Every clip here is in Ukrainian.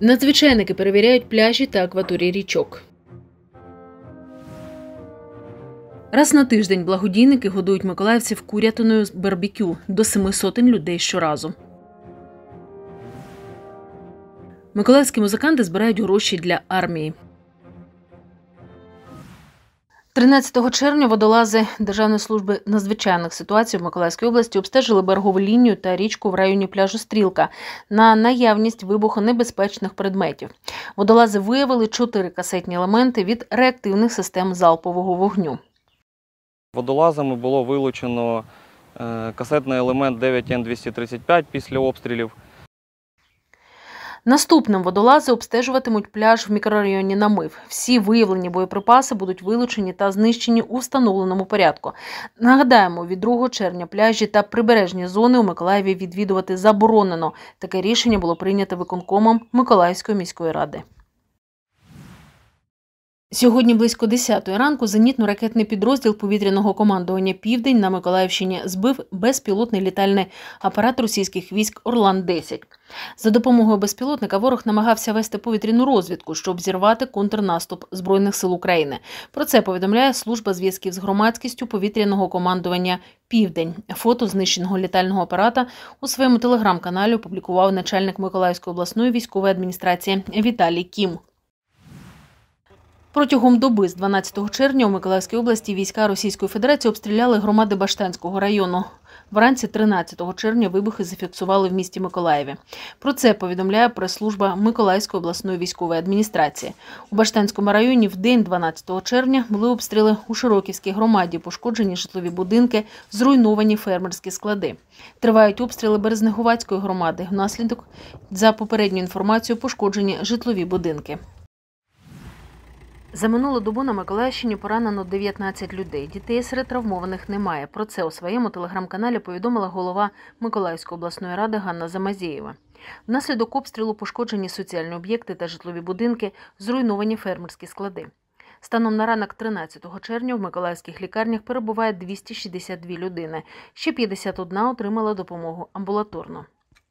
Надзвичайники перевіряють пляжі та акваторії річок. Раз на тиждень благодійники годують миколаївців курятиною з барбекю до 700 людей щоразу. Миколаївські музиканти збирають гроші для армії. 13 червня водолази Державної служби надзвичайних ситуацій в Миколаївській області обстежили берегову лінію та річку в районі пляжу Стрілка на наявність вибухонебезпечних предметів. Водолази виявили 4 касетні елементи від реактивних систем залпового вогню. Водолазами було вилучено касетний елемент 9Н-235 після обстрілів. Наступним водолази обстежуватимуть пляж в мікрорайоні Намив. Всі виявлені боєприпаси будуть вилучені та знищені у встановленому порядку. Нагадаємо, від 2 червня пляжі та прибережні зони у Миколаєві відвідувати заборонено. Таке рішення було прийнято виконкомом Миколаївської міської ради. Сьогодні близько 10-ї ранку зенітно-ракетний підрозділ повітряного командування «Південь» на Миколаївщині збив безпілотний літальний апарат російських військ «Орлан-10». За допомогою безпілотника ворог намагався вести повітряну розвідку, щоб зірвати контрнаступ Збройних сил України. Про це повідомляє служба зв'язків з громадськістю повітряного командування «Південь». Фото знищеного літального апарата у своєму телеграм-каналі опублікував начальник Миколаївської обласної військової адміністрації Віталій Кім. Протягом доби з 12 червня у Миколаївській області війська Російської Федерації обстріляли громади Баштанського району. Вранці 13 червня вибухи зафіксували в місті Миколаєві. Про це повідомляє прес-служба Миколаївської обласної військової адміністрації. У Баштанському районі в день 12 червня були обстріли у Широківській громаді, пошкоджені житлові будинки, зруйновані фермерські склади. Тривають обстріли Березнегуватської громади. Внаслідок, за попередньою інформацією, пошкоджені житлові будинки. За минулу добу на Миколаївщині поранено 19 людей. Дітей серед травмованих немає. Про це у своєму телеграм-каналі повідомила голова Миколаївської обласної ради Ганна Замазєєва. Внаслідок обстрілу пошкоджені соціальні об'єкти та житлові будинки, зруйновані фермерські склади. Станом на ранок 13 червня в миколаївських лікарнях перебуває 262 людини. Ще 51 отримала допомогу амбулаторно.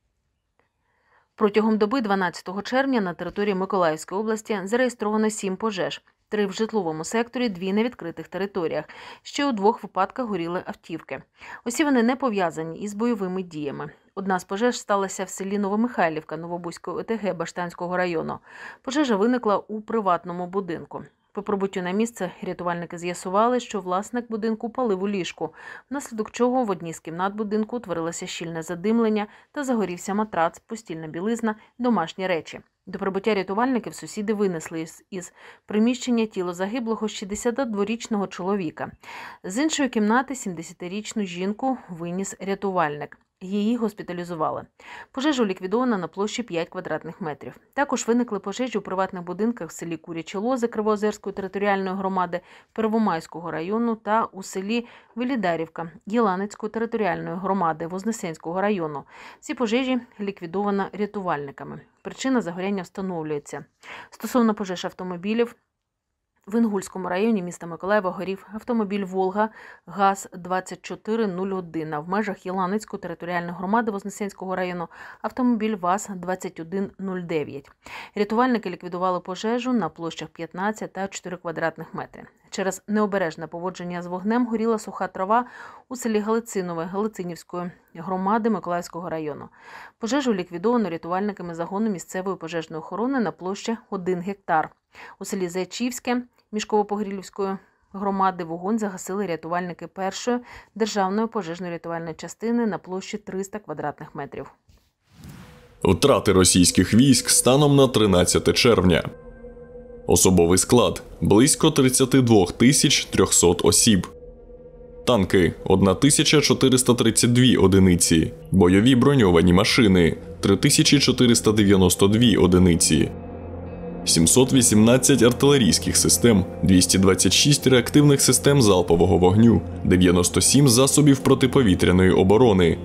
Протягом доби 12 червня на території Миколаївської області зареєстровано 7 пожеж. 3 в житловому секторі, 2 на відкритих територіях. Ще у 2 випадках горіли автівки. Усі вони не пов'язані із бойовими діями. Одна з пожеж сталася в селі Новомихайлівка Новобузької ОТГ Баштанського району. Пожежа виникла у приватному будинку. По прибуттю на місце рятувальники з'ясували, що власник будинку палив у ліжку, внаслідок чого в одній з кімнат будинку утворилося щільне задимлення та загорівся матрац, постільна білизна, домашні речі. До прибуття рятувальників сусіди винесли із приміщення тіло загиблого 62-річного чоловіка. З іншої кімнати 70-річну жінку виніс рятувальник. Її госпіталізували. Пожежу ліквідовано на площі 5 квадратних метрів. Також виникли пожежі у приватних будинках в селі Курячі Лози Кривоозерської територіальної громади Первомайського району та у селі Велідарівка Єланицької територіальної громади Вознесенського району. Ці пожежі ліквідовано рятувальниками. Причина загоряння встановлюється. Стосовно пожеж автомобілів, в Інгульському районі міста Миколаєва горів автомобіль «Волга» ГАЗ-2401, а в межах Єланицької територіальної громади Вознесенського району автомобіль ВАЗ-2109. Рятувальники ліквідували пожежу на площах 15 та 4 квадратних метри. Через необережне поводження з вогнем горіла суха трава у селі Галицинове Галицинівської громади Миколаївського району. Пожежу ліквідовано рятувальниками загону місцевої пожежної охорони на площі 1 гектар. У селі Зайчівське Мішково-Погрілівської громади вогонь загасили рятувальники 1-ї державної пожежно-рятувальної частини на площі 300 квадратних метрів. Втрати російських військ станом на 13 червня. Особовий склад – близько 32 300 осіб. Танки – 1432 одиниці. Бойові броньовані машини – 3492 одиниці. 718 артилерійських систем, 226 реактивних систем залпового вогню, 97 засобів протиповітряної оборони,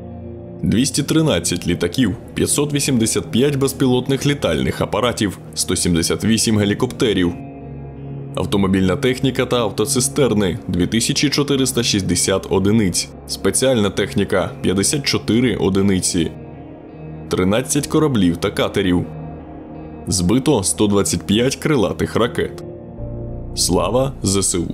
213 літаків, 585 безпілотних літальних апаратів, 178 гелікоптерів, автомобільна техніка та автоцистерни – 2460 одиниць, спеціальна техніка – 54 одиниці, 13 кораблів та катерів, Збито 125 крилатих ракет. Слава ЗСУ!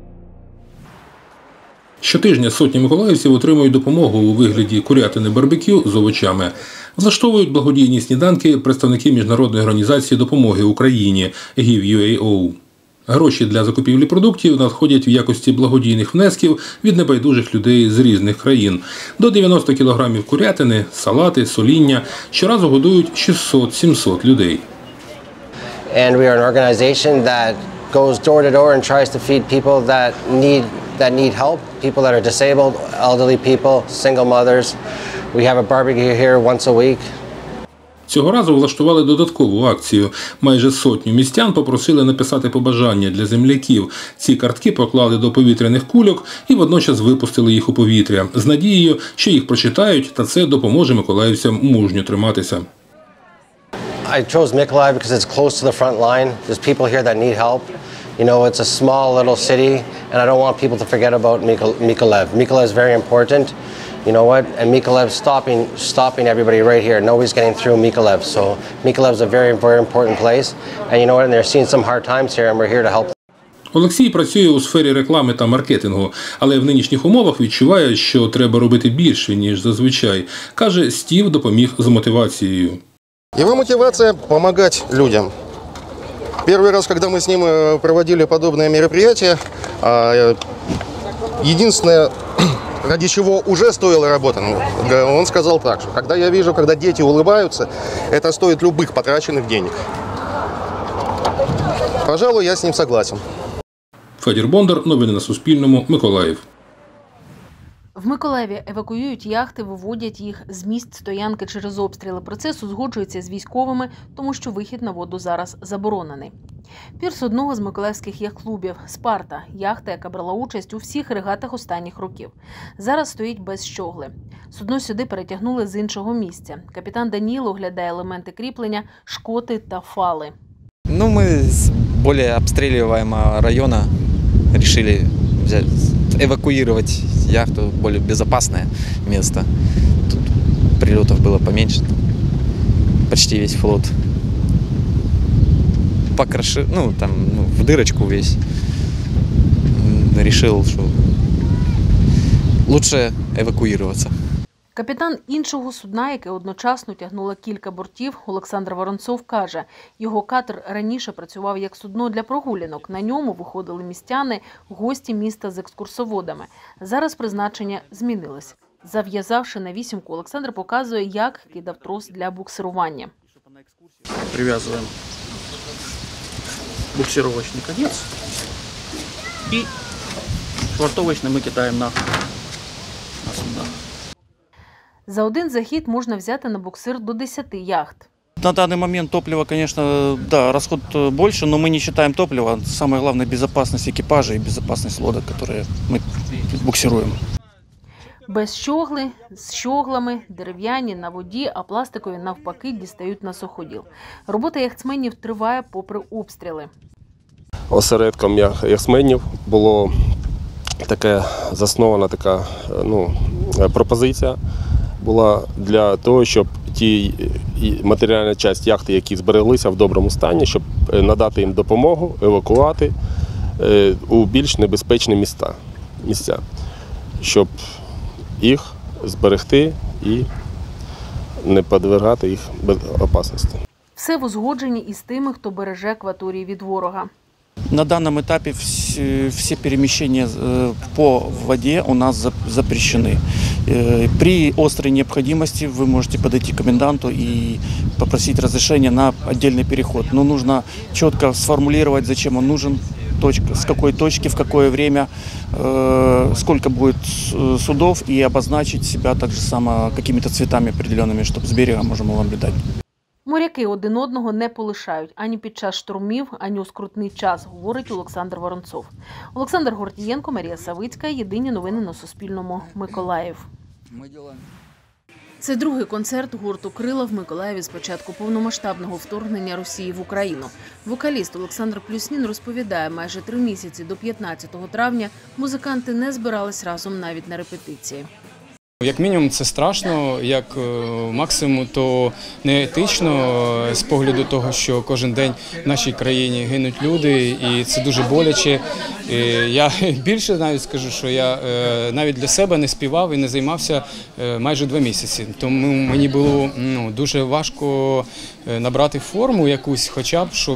Щотижня сотні миколаївців отримують допомогу у вигляді курятини барбекю з овочами. Влаштовують благодійні сніданки представники Міжнародної організації допомоги Україні Give.UA. Гроші для закупівлі продуктів надходять в якості благодійних внесків від небайдужих людей з різних країн. До 90 кілограмів курятини, салати, соління щоразу годують 600-700 людей. And we are an organization that goes door to door and tries to feed people that need help, people that are disabled, elderly people, single mothers. We have a barbecue here once a week. Цього разу влаштували додаткову акцію. Майже сотню містян попросили написати побажання для земляків. Ці картки поклали до повітряних кульок і водночас випустили їх у повітря з надією, що їх прочитають, та це допоможе миколаївцям мужньо триматися. I chose Mykolaiv because it's close to the front line. There's people here that need help. You know, it's a small little city, and I don't want people to forget about Mykolaiv. Mykolaiv is very important. You know what? And Mykolaiv stopping everybody right here. Nobody's getting through Mykolaiv. So Mykolaiv is a very, very important place. And you know what? And they're seeing some hard times here, and we're here to help. Олексій працює у сфері реклами та маркетингу, але в нинішніх умовах відчуває, що треба робити більше, ніж зазвичай. Каже, Стів допоміг з мотивацією. Его мотивация – помогать людям. Первый раз, когда мы с ним проводили подобное мероприятие, единственное, ради чего уже стоила работа, он сказал так, что когда я вижу, когда дети улыбаются, это стоит любых потраченных денег. Пожалуй, я с ним согласен. Федір Бондар, новини на Суспільному, Миколаїв. В Миколаєві евакуюють яхти, виводять їх з місць стоянки через обстріли. Процес узгоджується з військовими, тому що вихід на воду зараз заборонений. Пірс одного з миколаївських яхт-клубів – «Спарта» – яхта, яка брала участь у всіх регатах останніх років. Зараз стоїть без щогли. Судно сюди перетягнули з іншого місця. Капітан Даніло оглядає елементи кріплення, шкоти та фали. Мы с более обстреливаемого района решили эвакуировать яхту в более безопасное место. Тут прилетов было поменьше. Почти весь флот покрошил, в дырочку весь. Решил, что лучше эвакуироваться. Капітан іншого судна, яке одночасно тягнуло кілька бортів, Олександр Воронцов каже, його катер раніше працював як судно для прогулянок. На ньому виходили містяни, гості міста з екскурсоводами. Зараз призначення змінилось. Зав'язавши на вісімку, Олександр показує, як кидав трос для буксирування. Прив'язуємо буксировочний конець і швартовочний ми кидаємо на судно. За один захід можна взяти на буксир до 10 яхт. На данный момент топлива, конечно, да, расход больше, но мы не считаем топлива. Самое главное – безопасность экипажа и безопасность лодок, которые мы буксируем. Без щогли, з щоглами, дерев'яні на воді, а пластикові навпаки дістають на суходіл. Робота яхтсменів триває попри обстріли. Осередком яхтсменів було заснована така пропозиція була для того, щоб ті матеріальна частина яхти, які збереглися в доброму стані, щоб надати їм допомогу, евакувати у більш небезпечні місця, щоб їх зберегти і не підвергати їх опасності. Все в узгодженні із тими, хто береже акваторії від ворога. На данном этапе все перемещения по воде у нас запрещены. При острой необходимости вы можете подойти к коменданту и попросить разрешения на отдельный переход. Но нужно четко сформулировать, зачем он нужен, с какой точки, в какое время, сколько будет судов, и обозначить себя также само какими-то цветами определенными, чтобы с берега можно было наблюдать. Моряки один одного не полишають ані під час штурмів, ані у скрутний час, говорить Олександр Воронцов. Олександр Гордієнко, Марія Савицька. Єдині новини на Суспільному. Миколаїв. Це другий концерт гурту «Крила» в Миколаєві з початку повномасштабного вторгнення Росії в Україну. Вокаліст Олександр Плюснін розповідає, майже 3 місяці до 15 травня музиканти не збирались разом навіть на репетиції. Як мінімум це страшно, як максимум то неетично з погляду того, що кожен день в нашій країні гинуть люди і це дуже боляче. Я більше навіть скажу, що я навіть для себе не співав і не займався майже 2 місяці. Тому мені було дуже важко набрати форму якусь, хоча б, щоб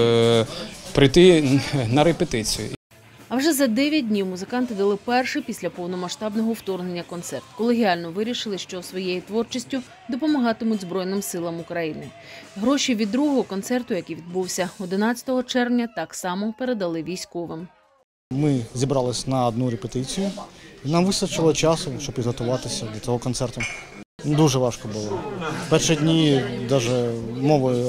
прийти на репетицію. А вже за 9 днів музиканти дали перший після повномасштабного вторгнення концерт. Колегіально вирішили, що своєю творчістю допомагатимуть Збройним силам України. Гроші від другого концерту, який відбувся 11 червня, так само передали військовим. Ми зібрались на одну репетицію. Нам вистачило часу, щоб підготуватися до цього концерту. Дуже важко було. Перші дні навіть мови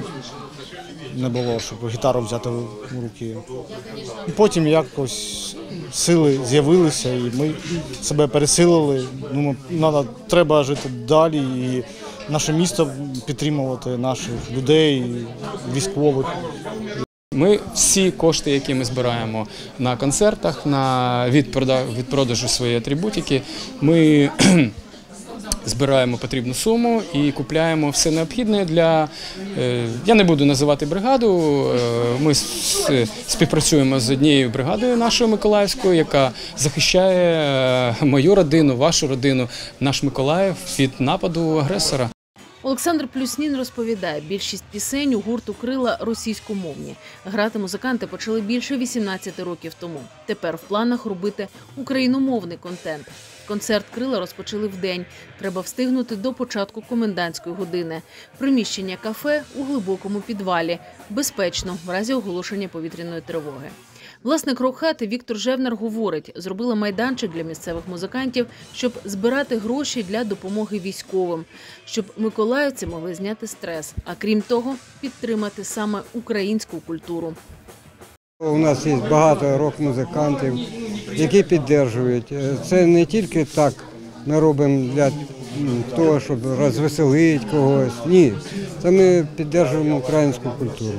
не було, щоб гітару взяти в руки. І потім якось сили з'явилися, і ми себе пересилили. Треба жити далі, і наше місто підтримувати, наших людей, військових. Ми всі кошти, які ми збираємо на концертах, від продажу своєї атрибутики, ми збираємо потрібну суму і купляємо все необхідне для, я не буду називати бригаду, ми співпрацюємо з однією бригадою нашою миколаївською, яка захищає мою родину, вашу родину, наш Миколаїв від нападу агресора. Олександр Плюснін розповідає, більшість пісень у гурту «Крила» російськомовні. Грати музиканти почали більше 18 років тому. Тепер в планах робити україномовний контент. Концерт «Крила» розпочали вдень. Треба встигнути до початку комендантської години. Приміщення кафе у глибокому підвалі. Безпечно, в разі оголошення повітряної тривоги. Власник рок-хати Віктор Жевнар говорить, зробили майданчик для місцевих музикантів, щоб збирати гроші для допомоги військовим, щоб миколаївці могли зняти стрес, а крім того, підтримати саме українську культуру. У нас є багато рок-музикантів, які підтримують. Це не тільки так ми робимо для того, щоб розвеселити когось. Ні, це ми підтримуємо українську культуру.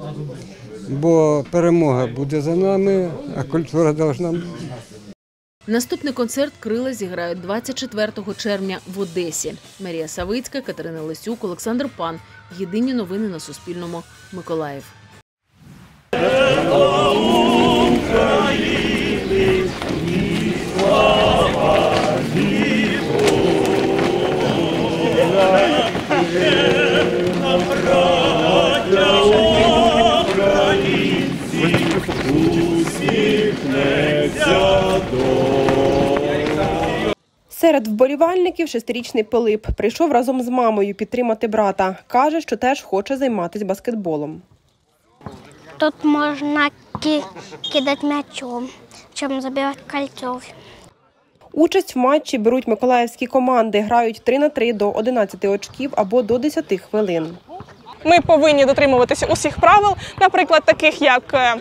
Бо перемога буде за нами, а культура повинна бути. Наступний концерт «Крила» зіграють 24 червня в Одесі. Марія Савицька, Катерина Лисюк, Олександр Пан. Єдині новини на Суспільному. Миколаїв. Серед вболівальників 6-річний Пилип прийшов разом з мамою підтримати брата. Каже, що теж хоче займатися баскетболом. Тут можна кидати м'ячом, чим забивати кольцов. Участь в матчі беруть миколаївські команди, грають 3-3 до 11 очків або до 10 хвилин. Ми повинні дотримуватися усіх правил, наприклад, таких як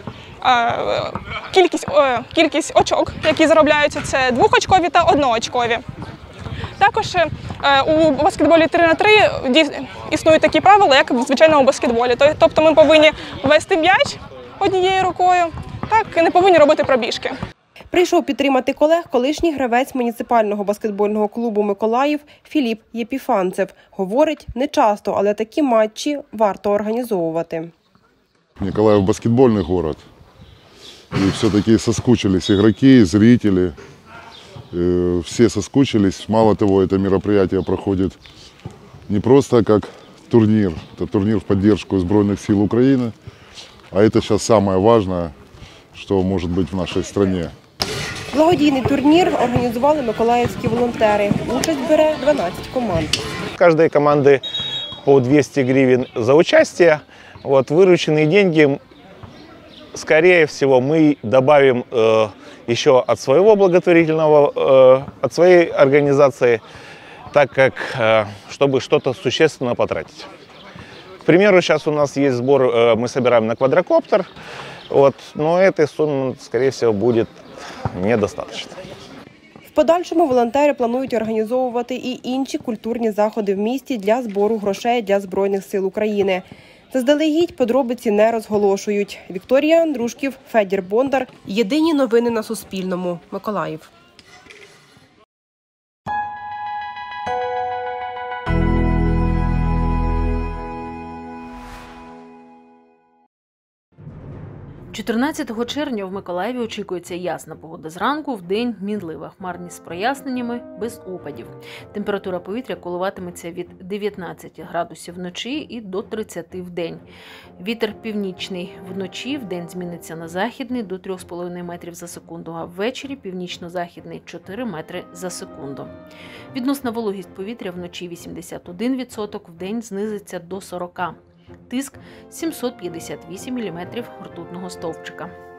кількість очок, які заробляються, це 2-очкові та 1-очкові. Також у баскетболі 3х3 існують такі правила, як в звичайному баскетболі. Тобто ми повинні вести м'яч однією рукою, так, і не повинні робити пробіжки. Прийшов підтримати колег колишній гравець муніципального баскетбольного клубу «Миколаїв» Філіп Єпіфанцев. Говорить, не часто, але такі матчі варто організовувати. Миколаїв – баскетбольний город. И все-таки соскучились игроки, зрители. Все соскучились. Мало того, это мероприятие проходит не просто как турнир. Это турнир в поддержку Збройных сил Украины. А это сейчас самое важное, что может быть в нашей стране. Благодійний турнір організували миколаївські волонтери. Участь бере 12 команд. У каждой команды по 200 гривен за участие. Вот, вырученные деньги, скорее всего, мы добавим еще от своего благотворительного, от своей организации, так как, чтобы что-то существенно потратить. К примеру, сейчас у нас есть сбор, мы собираем на квадрокоптер, вот, но этой суммы, скорее всего, будет недостаточно. В подальшому волонтери планують організовувати і інші культурні заходи в місті для збору грошей для Збройних сил України. Заздалегідь подробиці не розголошують. Вікторія Андрушків, Федір Бондар. Єдині новини на Суспільному. Миколаїв. 14 червня в Миколаєві очікується ясна погода зранку, вдень мінлива хмарність з проясненнями, без опадів. Температура повітря коливатиметься від 19 градусів вночі і до 30 вдень. Вітер північний вночі, вдень зміниться на західний до 3,5 метрів за секунду, а ввечері північно-західний 4 метри за секунду. Відносна вологість повітря вночі 81%, вдень знизиться до 40%. Тиск 758 мм ртутного стовпчика.